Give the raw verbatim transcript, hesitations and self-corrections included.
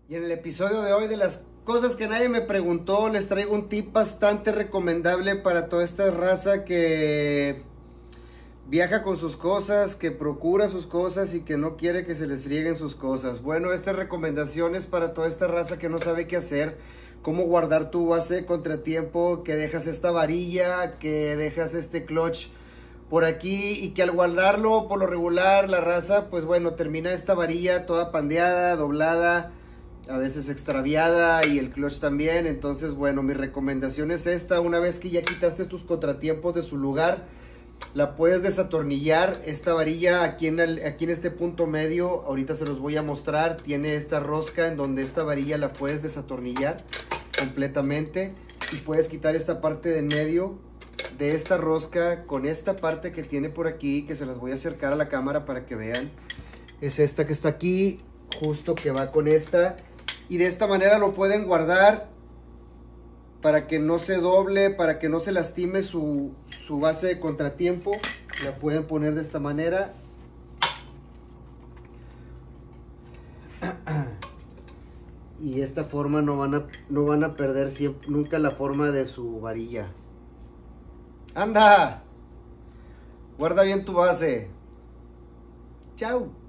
Y en el episodio de hoy de las cosas que nadie me preguntó, les traigo un tip bastante recomendable para toda esta raza que viaja con sus cosas, que procura sus cosas y que no quiere que se les frieguen sus cosas. Bueno, esta recomendación es para toda esta raza que no sabe qué hacer, cómo guardar tu base de contratiempo, que dejas esta varilla, que dejas este clutch por aquí y que al guardarlo por lo regular la raza, pues bueno, termina esta varilla toda pandeada, doblada, a veces extraviada y el clutch también. Entonces bueno, mi recomendación es esta: una vez que ya quitaste tus contratiempos de su lugar, la puedes desatornillar. Esta varilla aquí en, el, aquí en este punto medio, ahorita se los voy a mostrar, tiene esta rosca en donde esta varilla la puedes desatornillar completamente y puedes quitar esta parte de en medio de esta rosca con esta parte que tiene por aquí, que se las voy a acercar a la cámara para que vean. Es esta que está aquí, justo que va con esta, y de esta manera lo pueden guardar para que no se doble, para que no se lastime su, su base de contratiempo. La pueden poner de esta manera. Y de esta forma no van a, no van a perder siempre, nunca la forma de su varilla. ¡Anda! Guarda bien tu base. Chao.